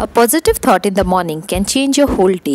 A positive thought in the morning can change your whole day.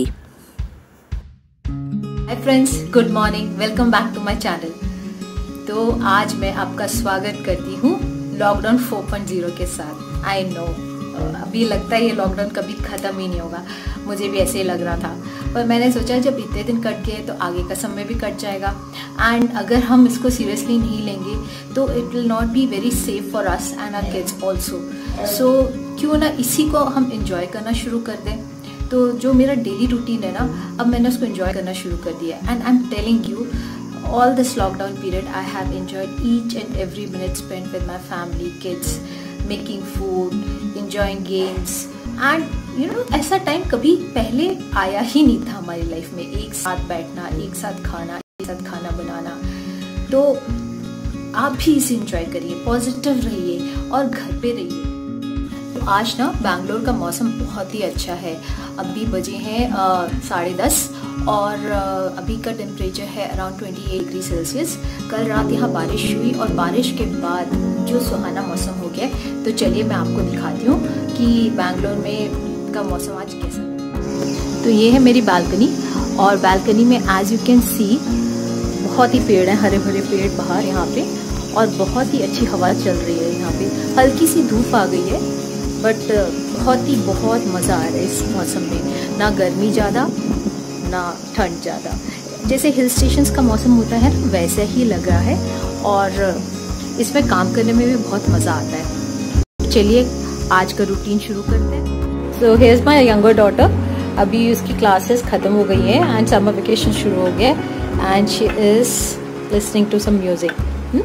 Hi friends, good morning, welcome back to my channel. तो आज मैं आपका स्वागत करती हूँ लॉकडाउन 4.0 के साथ। आई नो अभी लगता है ये लॉकडाउन कभी ख़त्म ही नहीं होगा, मुझे भी ऐसे ही लग रहा था, पर मैंने सोचा जब इतने दिन कट गए तो आगे का समय भी कट जाएगा। एंड अगर हम इसको सीरियसली नहीं लेंगे तो it will not be very safe for us and our kids also. So क्यों ना इसी को हम इंजॉय करना शुरू कर दें। तो जो मेरा डेली रूटीन है ना, अब मैंने उसको एंजॉय करना शुरू कर दिया है। And I am telling you, all this lockdown period I have enjoyed each and every minute spent with my family, kids, making food, enjoying games and you know ऐसा टाइम कभी पहले आया ही नहीं था हमारी लाइफ में। एक साथ बैठना, एक साथ खाना, एक साथ खाना बनाना। तो आप भी इसे एंजॉय करिए, पॉजिटिव रहिए और घर पे रहिए। तो आज ना बैंगलोर का मौसम बहुत ही अच्छा है। अभी बजे हैं 10:30 और अभी का टेम्परेचर है अराउंड 28 डिग्री सेल्सियस। कल रात यहाँ बारिश हुई और बारिश के बाद जो सुहाना मौसम हो गया। तो चलिए मैं आपको दिखाती हूँ कि बैंगलोर में का मौसम आज कैसा है। तो ये है मेरी बालकनी और बालकनी में एज यू कैन सी बहुत ही पेड़ हैं, हरे भरे पेड़ बाहर यहाँ पे, और बहुत ही अच्छी हवा चल रही है यहाँ पे। हल्की सी धूप आ गई है बट बहुत मज़ा आ रहा है इस मौसम में। ना गर्मी ज़्यादा ना ठंड ज़्यादा, जैसे हिल स्टेशंस का मौसम होता है वैसे ही लग रहा है और इसमें काम करने में भी बहुत मज़ा आता है। चलिए आज का रूटीन शुरू करते हैं। So here's my younger daughter, अभी उसकी क्लासेस ख़त्म हो गई है एंड समर वेकेशन शुरू हो गया and she is listening to some music.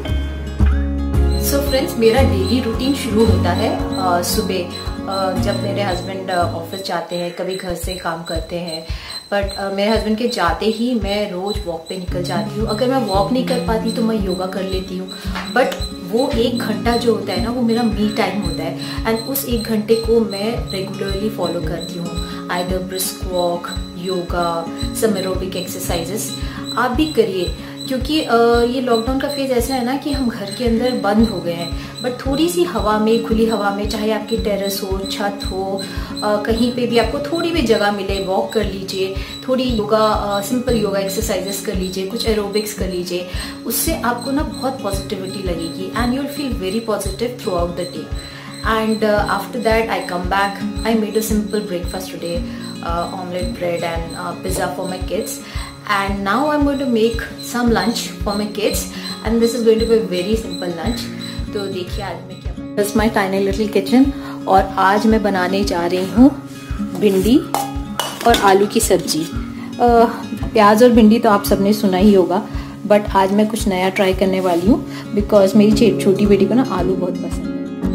So friends, मेरा डेली रूटीन शुरू होता है सुबह जब मेरे हस्बैंड ऑफिस जाते हैं, कभी घर से काम करते हैं। बट मेरे हस्बैंड के जाते ही मैं रोज़ वॉक पे निकल जाती हूँ। अगर मैं वॉक नहीं कर पाती तो मैं योगा कर लेती हूँ। बट वो 1 घंटा जो होता है ना, वो मेरा मी टाइम होता है एंड उस 1 घंटे को मैं रेगुलरली फॉलो करती हूँ। Either brisk walk, yoga, some aerobic exercises. आप भी करिए क्योंकि ये लॉकडाउन का फेज ऐसा है ना कि हम घर के अंदर बंद हो गए हैं। बट थोड़ी सी हवा में, खुली हवा में, चाहे आपकी टेरेस हो, छत हो, कहीं पे भी आपको थोड़ी भी जगह मिले, वॉक कर लीजिए, थोड़ी योगा, सिंपल योगा एक्सरसाइजेस कर लीजिए, कुछ एरोबिक्स कर लीजिए। उससे आपको ना बहुत पॉजिटिविटी लगेगी and you will feel very positive throughout the day. And after that I come back. I made a simple breakfast today, omelette bread and pizza for my kids. And now I'm going to make some lunch for my kids. And this is going to be a very simple lunch. तो देखिए आज मैं क्या बना। This is my tiny little kitchen. और आज मैं बनाने जा रही हूँ भिंडी और आलू की सब्जी। प्याज और भिंडी तो आप सबने सुना ही होगा, बट आज मैं कुछ नया ट्राई करने वाली हूँ बिकॉज मेरी छोटी बेटी को ना आलू बहुत पसंद है।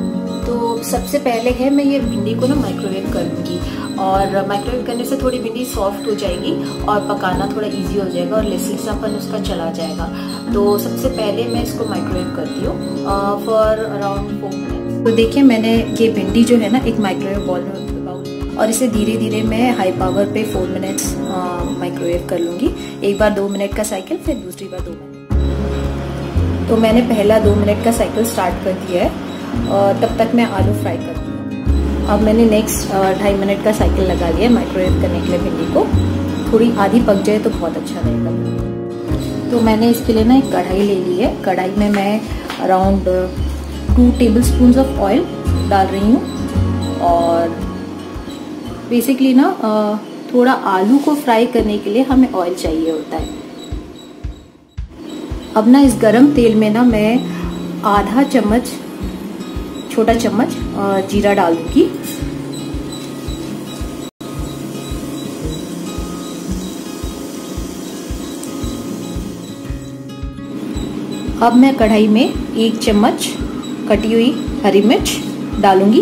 तो सबसे पहले है मैं ये भिंडी को ना माइक्रोवेव कर लूँगी और माइक्रोवेव करने से थोड़ी भिंडी सॉफ्ट हो जाएगी और पकाना थोड़ा इजी हो जाएगा और लसीसापन उसका चला जाएगा। तो सबसे पहले मैं इसको माइक्रोवेव करती हूँ फॉर अराउंड 4 मिनट। तो देखिए मैंने ये भिंडी जो है ना एक माइक्रोवेव बाउल में और इसे धीरे धीरे मैं हाई पावर पे 4 मिनट्स माइक्रोवेव कर लूँगी। एक बार 2 मिनट का साइकिल, फिर दूसरी बार 2 मिनट। तो मैंने पहला 2 मिनट का साइकिल स्टार्ट कर दिया है और तब तक मैं आलू फ्राई करती हूँ। अब मैंने नेक्स्ट 2.5 मिनट का साइकिल लगा लिया माइक्रोवेव करने के लिए भिंडी को। थोड़ी आधी पक जाए तो बहुत अच्छा रहेगा। तो मैंने इसके लिए ना एक कढ़ाई ले ली है। कढ़ाई में मैं अराउंड 2 टेबलस्पून ऑफ ऑयल डाल रही हूँ और बेसिकली ना थोड़ा आलू को फ्राई करने के लिए हमें ऑयल चाहिए होता है। अब ना इस गरम तेल में ना मैं आधा चम्मच, छोटा चम्मच जीरा डाल दूंगी। अब मैं कढ़ाई में 1 चम्मच कटी हुई हरी मिर्च डालूंगी।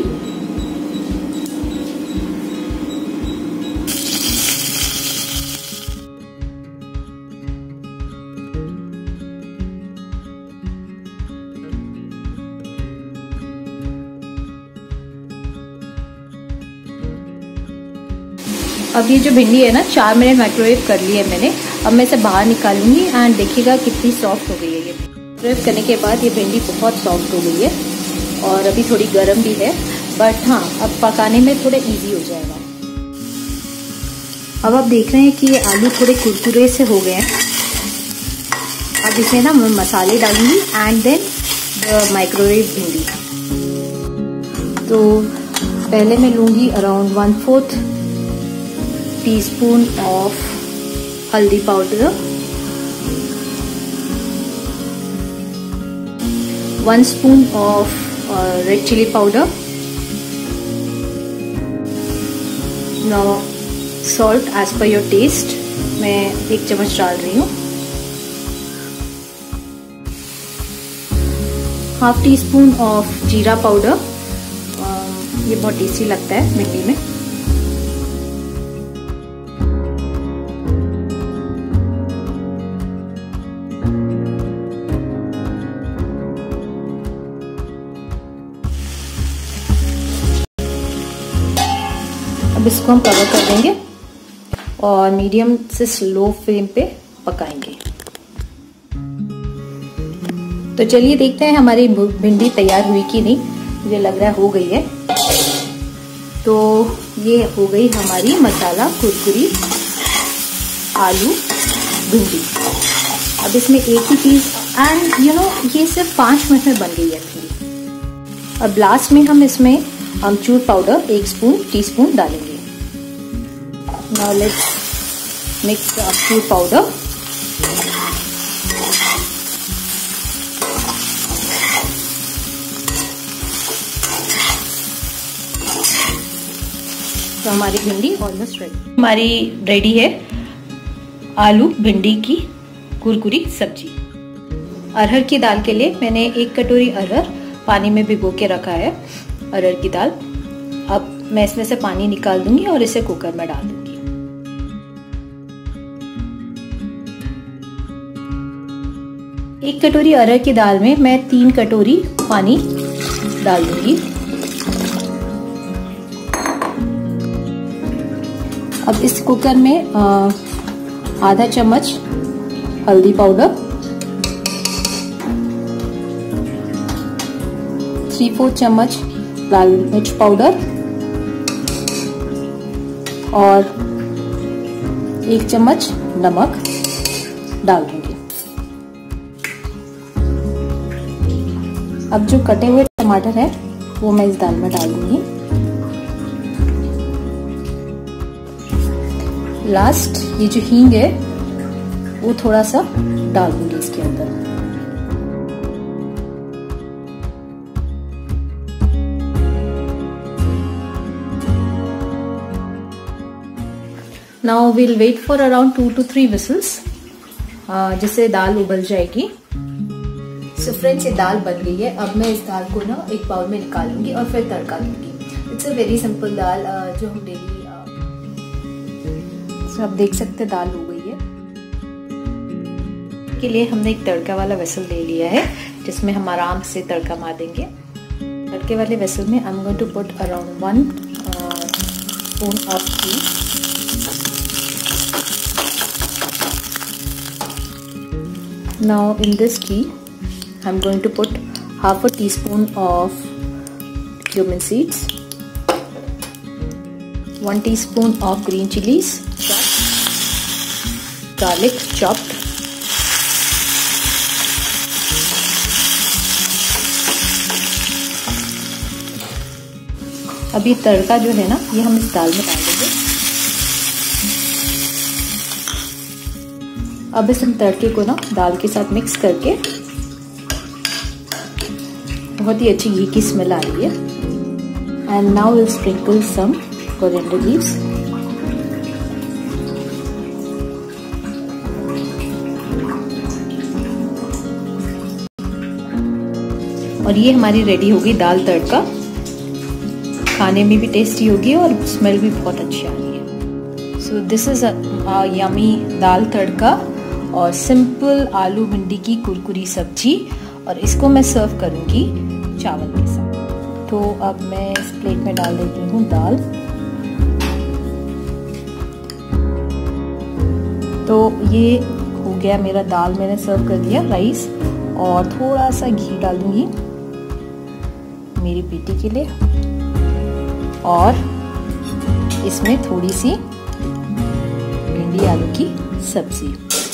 अब ये जो भिंडी है ना 4 मिनट माइक्रोवेव कर ली है मैंने। अब मैं इसे बाहर निकालूंगी एंड देखिएगा कितनी सॉफ्ट हो गई है। ये माइक्रोवेव करने के बाद ये भिंडी बहुत सॉफ्ट हो गई है और अभी थोड़ी गर्म भी है। बट हाँ अब पकाने में थोड़ा इजी हो जाएगा। अब आप देख रहे हैं कि ये आलू थोड़े कुरकुरे से हो गए हैं। अब इसमें ना मैं मसाले डालूंगी एंड देन द माइक्रोवेव भिंडी। तो पहले मैं लूँगी around 1/4 teaspoon of haldi powder, 1 spoon of red chilli powder, now salt as per your taste, मैं 1 चम्मच डाल रही हूँ, 1/2 टीस्पून ऑफ जीरा पाउडर, ये बहुत टेस्टी लगता है भिंडी में, अब इसको हम कवर कर देंगे और मीडियम से स्लो फ्लेम पे पकाएंगे। तो चलिए देखते हैं हमारी भिंडी तैयार हुई कि नहीं। मुझे लग रहा है हो गई है। तो ये हो गई हमारी मसाला कुरकुरी आलू भिंडी। अब इसमें एक ही चीज एंड ये सिर्फ 5 मिनट में बन गई है भिंडी। अब लास्ट में हम इसमें अमचूर पाउडर 1 टीस्पून डालेंगे। Now let's mix the amchur powder. तो हमारी भिंडी ऑलमोस्ट रेडी। हमारी रेडी है आलू भिंडी की कुरकुरी सब्जी। अरहर की दाल के लिए मैंने 1 कटोरी अरहर पानी में भिगो के रखा है, अरहर की दाल। अब मैं इसमें से पानी निकाल दूंगी और इसे कुकर में डाल दूंगी। 1 कटोरी अरहर की दाल में मैं 3 कटोरी पानी डाल दूंगी। अब इस कुकर में आधा चम्मच हल्दी पाउडर, 3/4 चम्मच लाल मिर्च पाउडर और 1 चम्मच नमक डाल दूंगी। अब जो कटे हुए टमाटर है वो मैं इस दाल में डाल दूंगी। लास्ट ये जो हींग है वो थोड़ा सा डाल दूंगी इसके अंदर। Now will wait for around 2 to 3 whistles जिससे दाल उबल जाएगी। सो फ्रेंड्स ये दाल बन गई है। अब मैं इस दाल को ना एक बाउल में निकालूंगी और फिर तड़का दूंगी। It's a very simple dal जो हम डेली आप देख सकते हैं दाल हो गई है। के लिए हमने एक तड़का वाला वेसल ले लिया है जिसमें हम आराम से तड़का मार देंगे। तड़के वाले वेसल में I am going to put around 1 spoon of ghee, now in this ghee I'm going to put 1/2 teaspoon of cumin seeds, 1 teaspoon of green chilies chopped, garlic chopped, अभी तड़का जो है ना ये हम इस दाल में डाल देंगे। अब इस तड़के को ना दाल के साथ मिक्स करके, बहुत ही अच्छी घी की स्मेल आ रही है। And now will sprinkle some coriander leaves. और ये हमारी रेडी होगी दाल तड़का। खाने में भी टेस्टी होगी और स्मेल भी बहुत अच्छी आ रही है। So this is a yummy dal tadka और सिंपल आलू भिंडी की कुरकुरी सब्जी, और इसको मैं सर्व करूंगी चावल के साथ। तो अब मैं इस प्लेट में डाल देती हूँ दाल। तो ये हो गया मेरा दाल, मैंने सर्व कर दिया राइस, और थोड़ा सा घी डाल दूंगी मेरी बेटी के लिए। और इसमें थोड़ी सी भिंडी आलू की सब्जी।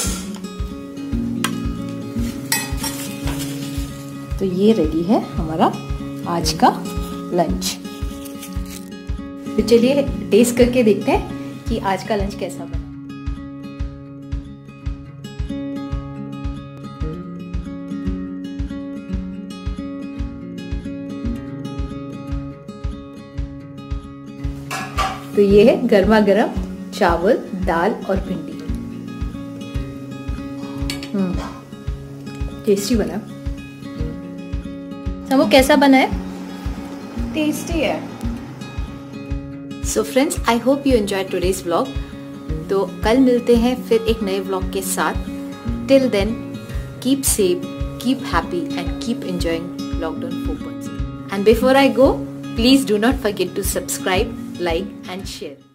तो ये रेडी है हमारा आज का लंच। तो चलिए टेस्ट करके देखते हैं कि आज का लंच कैसा बना। तो ये है गर्मा गर्म चावल, दाल और भिंडी। टेस्टी बना। समू कैसा बना है? टेस्टी है। So friends, I hope you enjoy today's vlog. तो कल मिलते हैं फिर एक नए व्लॉग के साथ। Till then, keep safe, keep happy and keep enjoying lockdown 4.0। And before I go, please do not forget to subscribe, like and share.